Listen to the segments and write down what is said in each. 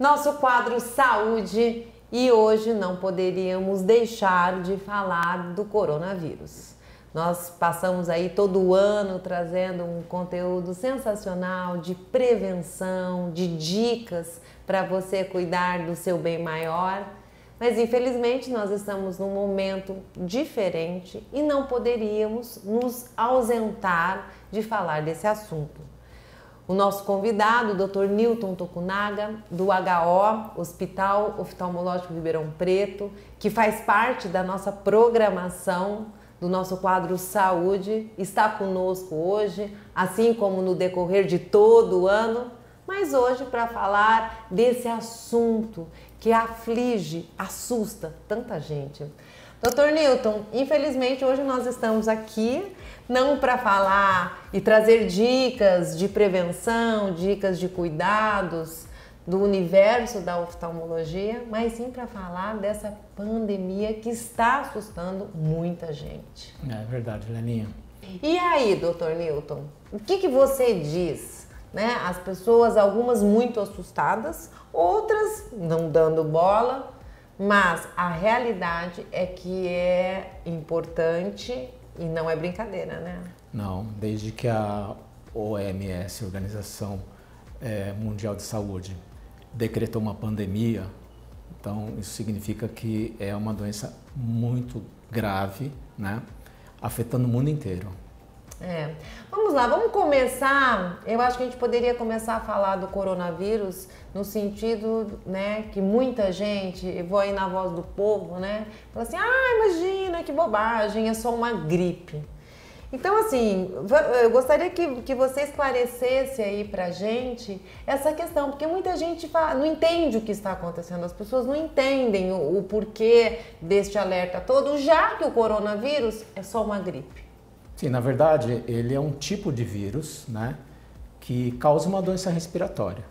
Nosso quadro Saúde, e hoje não poderíamos deixar de falar do coronavírus. Nós passamos aí todo o ano trazendo um conteúdo sensacional de prevenção, de dicas para você cuidar do seu bem maior. Mas infelizmente nós estamos num momento diferente e não poderíamos nos ausentar de falar desse assunto. O nosso convidado, o Dr. Newton Tokunaga, do HO, Hospital Oftalmológico Ribeirão Preto, que faz parte da nossa programação, do nosso quadro Saúde, está conosco hoje, assim como no decorrer de todo o ano, mas hoje para falar desse assunto que aflige, assusta tanta gente. Dr. Newton, infelizmente hoje nós estamos aqui não para falar e trazer dicas de prevenção, dicas de cuidados do universo da oftalmologia, mas sim para falar dessa pandemia que está assustando muita gente. É verdade, Leninha. E aí, Dr. Newton, o que você diz? Né? As pessoas, algumas muito assustadas, outras não dando bola, mas a realidade é que é importante e não é brincadeira, né? Não, desde que a OMS, Organização Mundial de Saúde, decretou uma pandemia, então isso significa que é uma doença muito grave, né? Afetando o mundo inteiro. Vamos lá, vamos começar. Eu acho que a gente poderia começar a falar do coronavírus no sentido, né, que muita gente, eu vou aí na voz do povo, né, fala assim, imagina que bobagem, é só uma gripe. Então, assim, eu gostaria que você esclarecesse aí pra gente essa questão, porque muita gente não entende o que está acontecendo, as pessoas não entendem o porquê deste alerta todo, já que o coronavírus é só uma gripe. Sim, na verdade, ele é um tipo de vírus, né, que causa uma doença respiratória.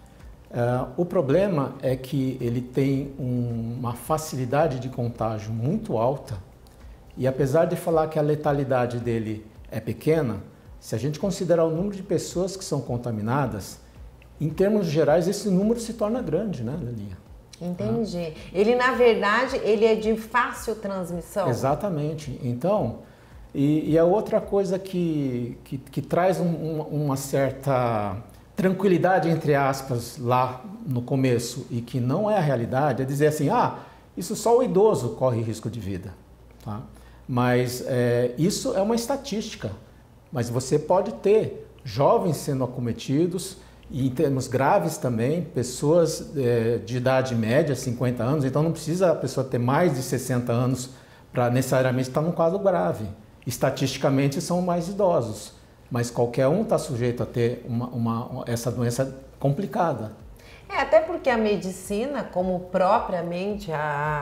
O problema é que ele tem uma facilidade de contágio muito alta e apesar de falar que a letalidade dele é pequena, se a gente considerar o número de pessoas que são contaminadas, em termos gerais esse número se torna grande, né, Leninha? Entendi. Ele, na verdade, ele é de fácil transmissão? Exatamente. Então, e a outra coisa que traz uma certa tranquilidade, entre aspas, lá no começo e que não é a realidade, é dizer assim, isso só o idoso corre risco de vida. Tá? Mas isso é uma estatística, mas você pode ter jovens sendo acometidos e em termos graves também, pessoas de idade média, 50 anos, então não precisa a pessoa ter mais de 60 anos para necessariamente estar num quadro grave. Estatisticamente são mais idosos, mas qualquer um está sujeito a ter essa doença complicada. Até porque a medicina, como propriamente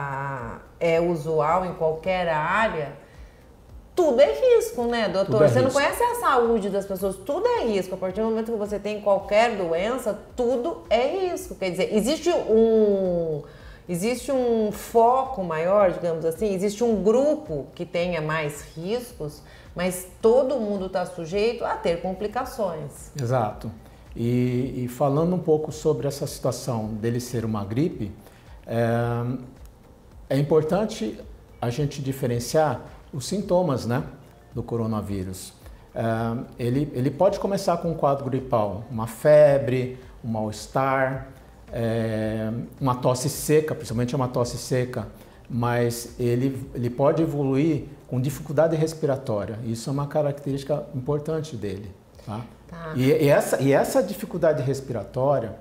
é usual em qualquer área, tudo é risco, né, doutor? Você não conhece a saúde das pessoas, tudo é risco. A partir do momento que você tem qualquer doença, tudo é risco. Quer dizer, existe um foco maior, digamos assim, existe um grupo que tenha mais riscos, mas todo mundo está sujeito a ter complicações. Exato. E falando um pouco sobre essa situação dele ser uma gripe, é importante a gente diferenciar os sintomas, né, do coronavírus. Ele pode começar com um quadro gripal, uma febre, um mal-estar, uma tosse seca, principalmente uma tosse seca, mas ele pode evoluir com dificuldade respiratória. Isso é uma característica importante dele. Tá? Tá. E essa dificuldade respiratória,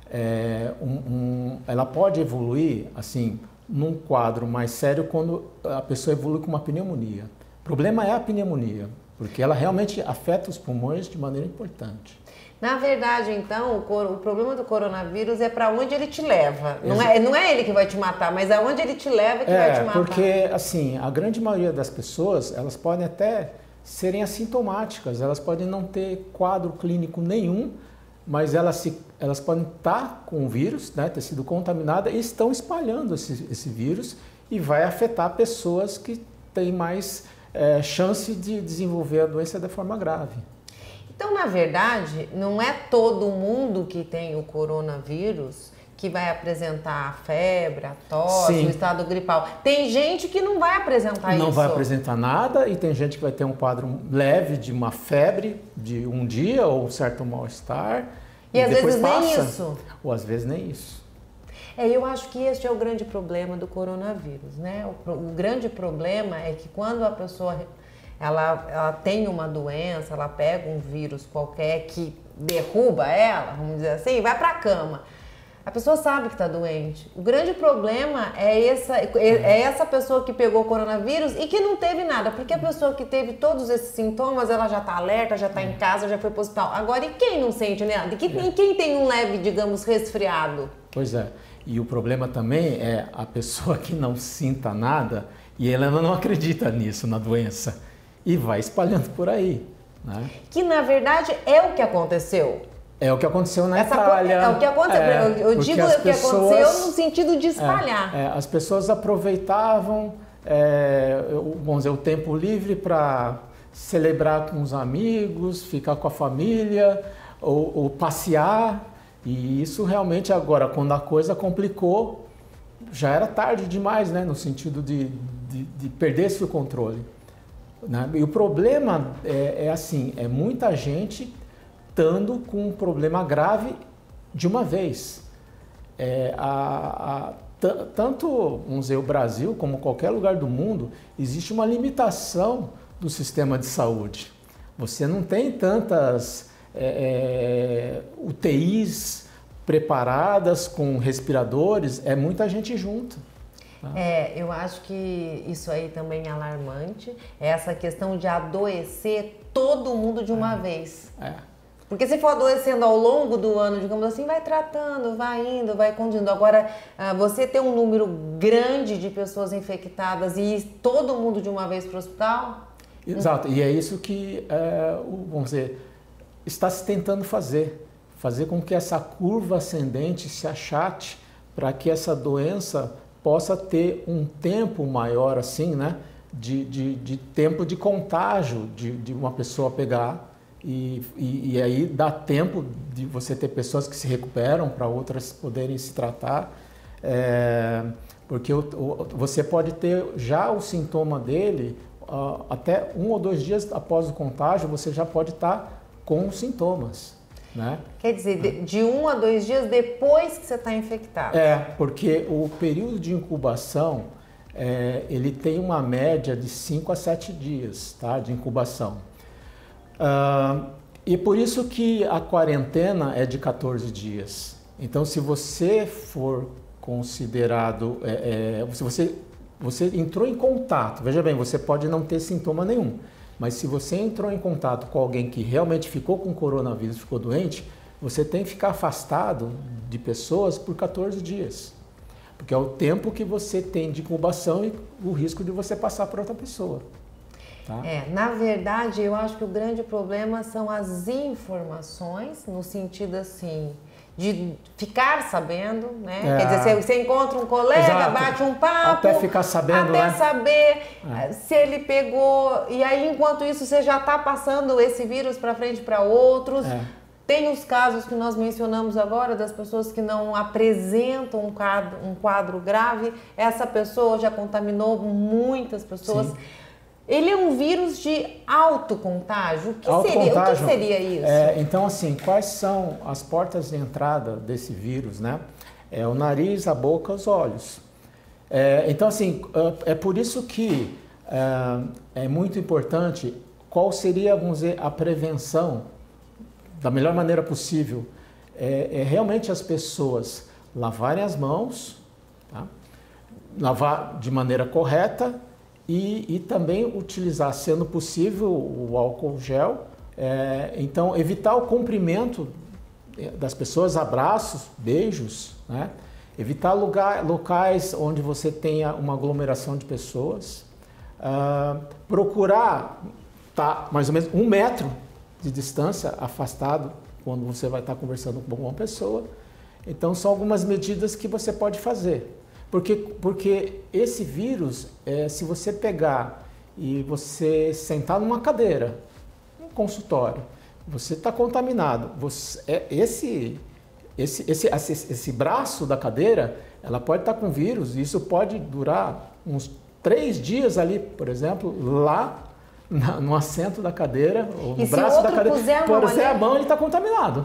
ela pode evoluir assim, num quadro mais sério quando a pessoa evolui com uma pneumonia. O problema é a pneumonia, porque ela realmente afeta os pulmões de maneira importante. Na verdade, então, o problema do coronavírus é para onde ele te leva. Não é ele que vai te matar, mas aonde ele te leva que vai te matar. Porque, assim, a grande maioria das pessoas, elas podem até serem assintomáticas, elas podem não ter quadro clínico nenhum, mas elas podem estar com o vírus, né, ter sido contaminadas e estão espalhando esse vírus e vai afetar pessoas que têm mais chance de desenvolver a doença de forma grave. Então, na verdade, não é todo mundo que tem o coronavírus que vai apresentar a febre, a tosse, Sim. o estado gripal. Tem gente que não vai apresentar isso. Não vai apresentar nada e tem gente que vai ter um quadro leve de uma febre de um dia ou um certo mal-estar. E às depois vezes passa, nem isso. Ou às vezes nem isso. Eu acho que este é o grande problema do coronavírus, né? O grande problema é que quando a pessoa ela tem uma doença, ela pega um vírus qualquer que derruba ela, vamos dizer assim, vai para a cama. A pessoa sabe que está doente. O grande problema é essa pessoa que pegou o coronavírus e que não teve nada. Porque a pessoa que teve todos esses sintomas, ela já está alerta, já está em casa, já foi para o hospital. Agora, e quem não sente nada? E quem tem um leve, digamos, resfriado? Pois é. E o problema também é a pessoa que não sinta nada e ela não acredita nisso, na doença. E vai espalhando por aí, né? Que, na verdade, é o que aconteceu. É o que aconteceu na Itália. É o que aconteceu. Eu digo o que aconteceu no sentido de espalhar. As pessoas aproveitavam, vamos dizer, o tempo livre para celebrar com os amigos, ficar com a família ou passear. E isso realmente agora, quando a coisa complicou, já era tarde demais, né? No sentido de perder-se o controle. Né? E o problema é assim, é muita gente estando com um problema grave de uma vez. Tanto, vamos dizer, o Brasil, como qualquer lugar do mundo, existe uma limitação do sistema de saúde. Você não tem tantas UTIs preparadas com respiradores, é muita gente junto. Eu acho que isso aí também é alarmante, essa questão de adoecer todo mundo de uma vez. Porque se for adoecendo ao longo do ano, digamos assim, vai tratando, vai indo, vai conduzindo. Agora, você ter um número grande de pessoas infectadas e ir todo mundo de uma vez para o hospital? Exato, e é isso que, vamos dizer, está se tentando fazer com que essa curva ascendente se achate para que essa doença possa ter um tempo maior, assim, né, de tempo de contágio de uma pessoa pegar. E aí dá tempo de você ter pessoas que se recuperam para outras poderem se tratar, porque você pode ter já o sintoma dele até 1 ou 2 dias após o contágio, você já pode estar com os sintomas, né? Quer dizer, de 1 a 2 dias depois que você está infectado. Porque o período de incubação, ele tem uma média de 5 a 7 dias, tá, de incubação. E por isso que a quarentena é de 14 dias. Então, se você for considerado, se você entrou em contato, veja bem, você pode não ter sintoma nenhum, mas se você entrou em contato com alguém que realmente ficou com coronavírus, ficou doente, você tem que ficar afastado de pessoas por 14 dias. Porque é o tempo que você tem de incubação e o risco de você passar para outra pessoa. Tá? Na verdade, eu acho que o grande problema são as informações, no sentido assim, de ficar sabendo, né? Quer dizer, você encontra um colega, exato, bate um papo, até ficar sabendo, até né? saber se ele pegou, e aí enquanto isso você já está passando esse vírus para frente para outros. Tem os casos que nós mencionamos agora das pessoas que não apresentam um quadro grave, essa pessoa já contaminou muitas pessoas. Sim. Ele é um vírus de autocontágio. O que seria isso? Então, assim, quais são as portas de entrada desse vírus, né? É o nariz, a boca, os olhos. Então, assim, é por isso que é muito importante qual seria, vamos dizer, a prevenção da melhor maneira possível. Realmente as pessoas lavarem as mãos, tá? Lavar de maneira correta, e também utilizar, sendo possível, o álcool gel. Então, evitar o cumprimento das pessoas, abraços, beijos, né? Evitar locais onde você tenha uma aglomeração de pessoas. Procurar estar mais ou menos 1 metro de distância, afastado, quando você vai estar conversando com uma pessoa. Então, são algumas medidas que você pode fazer. Porque esse vírus, se você pegar e você sentar numa cadeira, num consultório, você está contaminado. esse braço da cadeira, ela pode estar com vírus, e isso pode durar uns 3 dias ali, por exemplo, lá no assento da cadeira, ou no braço da cadeira. Puser a mão, ele está contaminado.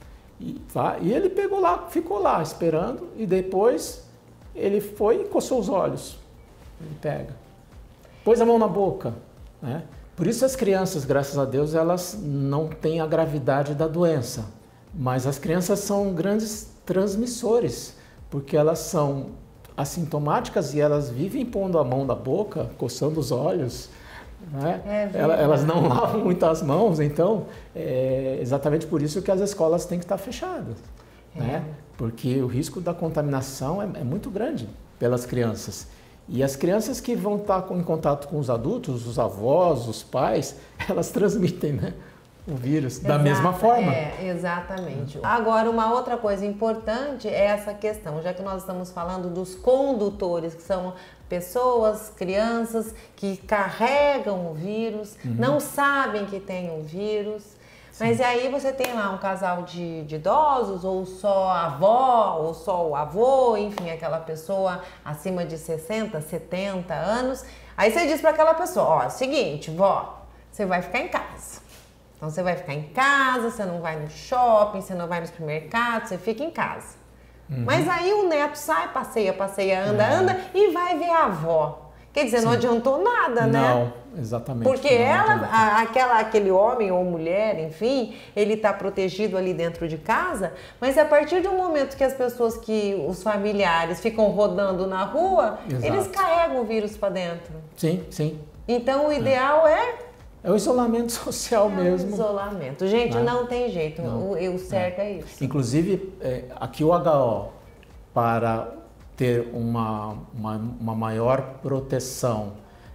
E ele pegou lá, ficou lá esperando, e depois ele foi e coçou os olhos. Ele pega. Pôs a mão na boca, né? Por isso as crianças, graças a Deus, elas não têm a gravidade da doença. Mas as crianças são grandes transmissores, porque elas são assintomáticas e elas vivem pondo a mão na boca, coçando os olhos, né? Elas não lavam muito as mãos, então é exatamente por isso que as escolas têm que estar fechadas, né? Porque o risco da contaminação é muito grande pelas crianças. E as crianças que vão estar em contato com os adultos, os avós, os pais, elas transmitem, né, o vírus da mesma forma. Exatamente. Agora, uma outra coisa importante é essa questão, já que nós estamos falando dos condutores, que são pessoas, crianças que carregam o vírus, não sabem que tem o vírus. Mas e aí você tem lá um casal de idosos, ou só a avó, ou só o avô, enfim, aquela pessoa acima de 60, 70 anos. Aí você diz para aquela pessoa, ó, seguinte, vó, você vai ficar em casa. Então você vai ficar em casa, você não vai no shopping, você não vai no supermercado, você fica em casa. Mas aí o neto sai, passeia, anda e vai ver a avó. Quer dizer, não adiantou nada, né? Não, exatamente. Porque aquele homem ou mulher, enfim, ele está protegido ali dentro de casa, mas a partir do momento que os familiares ficam rodando na rua, eles carregam o vírus para dentro. Sim, sim. Então o ideal é o isolamento social mesmo. O isolamento. Gente, não tem jeito. O certo é isso. Inclusive, aqui o HO, para ter uma maior proteção,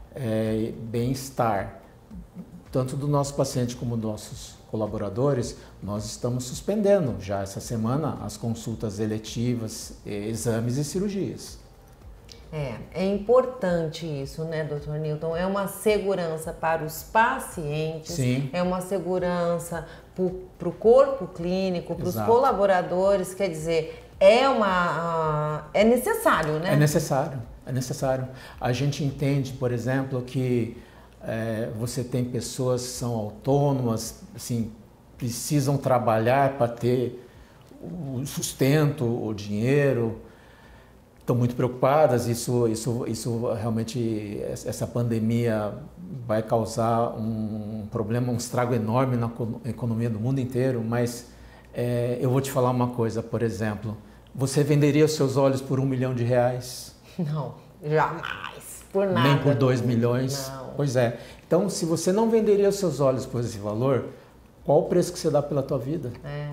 bem-estar, tanto do nosso paciente como dos nossos colaboradores, nós estamos suspendendo já essa semana as consultas eletivas, exames e cirurgias. É importante isso, né, doutor Newton? É uma segurança para os pacientes, Sim. É uma segurança para o corpo clínico, para os colaboradores, quer dizer, é necessário, né? É necessário. A gente entende, por exemplo, que você tem pessoas que são autônomas, assim, precisam trabalhar para ter o sustento, o dinheiro, estão muito preocupadas. Isso realmente, essa pandemia vai causar um problema, um estrago enorme na economia do mundo inteiro, mas eu vou te falar uma coisa, por exemplo, você venderia os seus olhos por R$1 milhão? Não, jamais, por nada. Nem por 2 milhões? Não. Pois é. Então, se você não venderia os seus olhos por esse valor, qual o preço que você dá pela tua vida?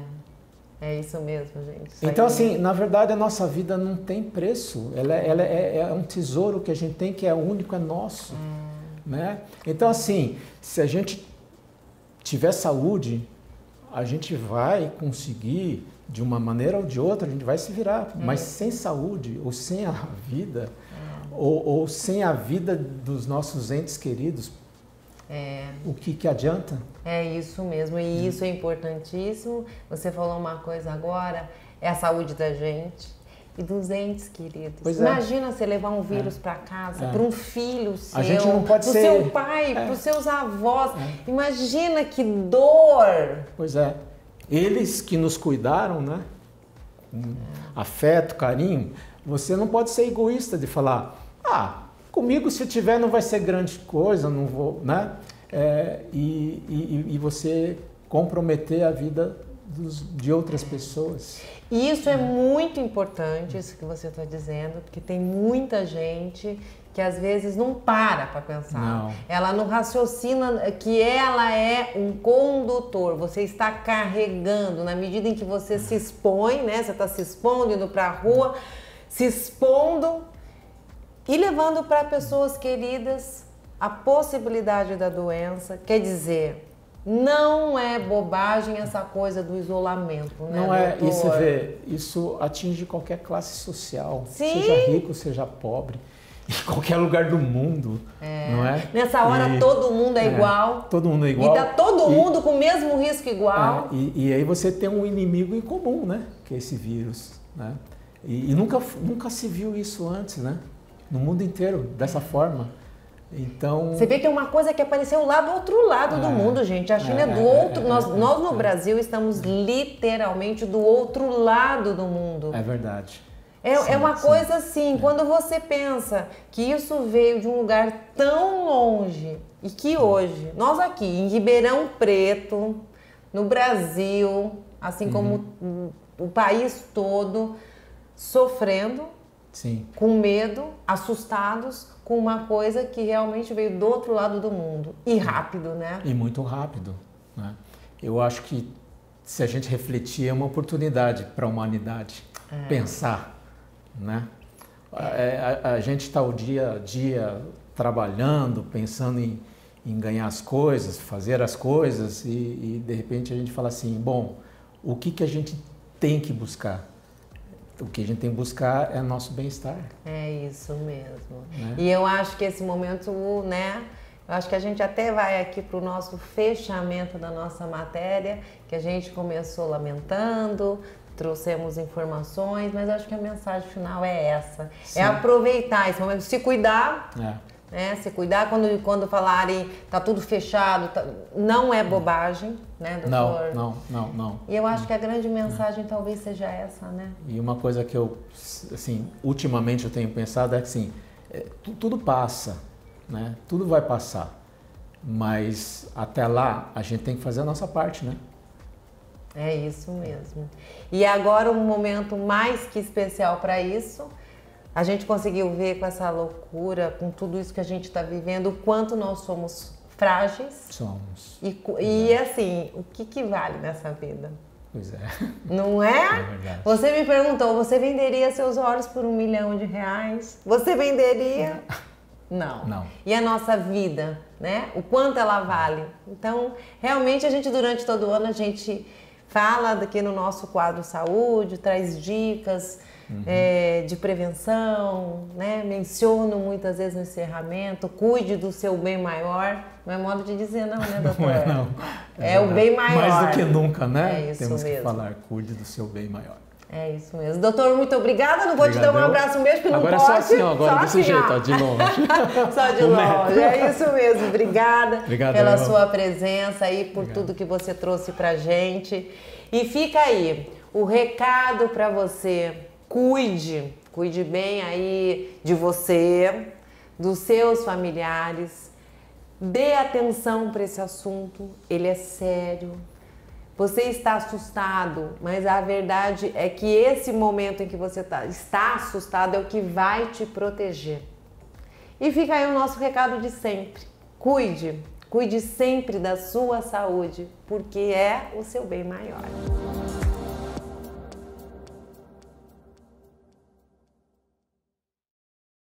É isso mesmo, gente. Então, assim, na verdade, a nossa vida não tem preço. Ela é um tesouro que a gente tem, que é único, é nosso. Né? Então, assim, se a gente tiver saúde, a gente vai conseguir, de uma maneira ou de outra, a gente vai se virar. Mas sem saúde, ou sem a vida, ou sem a vida dos nossos entes queridos, o que adianta? É isso mesmo, e isso é importantíssimo. Você falou uma coisa agora, é a saúde da gente e dos entes queridos. Imagina você levar um vírus para casa, para um filho seu, a gente não pode pro seu pai, para os seus avós. Imagina que dor! Pois é. Eles que nos cuidaram, né? Afeto, carinho. Você não pode ser egoísta de falar, comigo se tiver não vai ser grande coisa, não vou, né? E você comprometer a vida de outras pessoas. E isso é muito importante, isso que você está dizendo, porque tem muita gente que às vezes não para pensar. Não. Ela não raciocina que ela é um condutor. Você está carregando, na medida em que você se expõe, né? Você está se expondo, indo para a rua, se expondo e levando para pessoas queridas a possibilidade da doença. Quer dizer, não é bobagem essa coisa do isolamento, né, não doutor? E você vê, isso atinge qualquer classe social, Sim. seja rico, seja pobre. em qualquer lugar do mundo, não é? Nessa hora todo mundo é igual. Todo mundo é igual. E tá todo mundo com o mesmo risco igual. E aí você tem um inimigo em comum, né? Que é esse vírus, né? E nunca se viu isso antes, né? No mundo inteiro, dessa forma. Então... Você vê que é uma coisa que apareceu lá do outro lado do mundo, gente. A China é do outro... Nós no Brasil estamos literalmente do outro lado do mundo. É verdade. É uma coisa assim, quando você pensa que isso veio de um lugar tão longe e que hoje, nós aqui em Ribeirão Preto, no Brasil, assim como o país todo, sofrendo, com medo, assustados, com uma coisa que realmente veio do outro lado do mundo. E rápido, né? E muito rápido, né? Eu acho que se a gente refletir, é uma oportunidade para a humanidade pensar, né? A gente está o dia a dia trabalhando, pensando em ganhar as coisas, fazer as coisas e de repente a gente fala assim, bom, o que a gente tem que buscar? O que a gente tem que buscar é nosso bem-estar. É isso mesmo. Né? E eu acho que esse momento, né? Eu acho que a gente até vai aqui para o nosso fechamento da nossa matéria, que a gente começou lamentando, trouxemos informações, mas eu acho que a mensagem final é essa. Sim. É aproveitar esse momento, se cuidar. Se cuidar quando falarem tá tudo fechado, não é bobagem, né, doutor? Não. E eu acho que a grande mensagem talvez seja essa, né? E uma coisa que eu, assim, ultimamente eu tenho pensado é que, assim, tudo passa, né? Tudo vai passar, mas até lá a gente tem que fazer a nossa parte, né? É isso mesmo. E agora um momento mais que especial para isso. A gente conseguiu ver com essa loucura, com tudo isso que a gente está vivendo, o quanto nós somos frágeis. Somos. E assim, o que vale nessa vida? Pois é. Não é? É verdade. Você me perguntou, você venderia seus olhos por R$1 milhão? Você venderia? Não. E a nossa vida, né? O quanto ela vale? Então, realmente, durante todo o ano, a gente fala aqui no nosso quadro Saúde, traz dicas de prevenção, né? Menciono muitas vezes no encerramento, cuide do seu bem maior. Não é modo de dizer não, né, doutor? Não é não. É o bem maior. Mais do que nunca, né? É isso Temos mesmo. que falar, cuide do seu bem maior. É isso mesmo. Doutor, muito obrigada. Não vou te dar um abraço, um beijo, porque agora não pode. Agora é só assim, ó, agora desse assim, jeito, ó, de longe. Só de longe. É isso mesmo. Obrigada pela sua presença aí, por tudo que você trouxe pra gente. E fica aí o recado pra você. Cuide bem aí de você, dos seus familiares. Dê atenção para esse assunto, ele é sério. Você está assustado, mas a verdade é que esse momento em que você está assustado é o que vai te proteger. E fica aí o nosso recado de sempre. Cuide sempre da sua saúde, porque é o seu bem maior.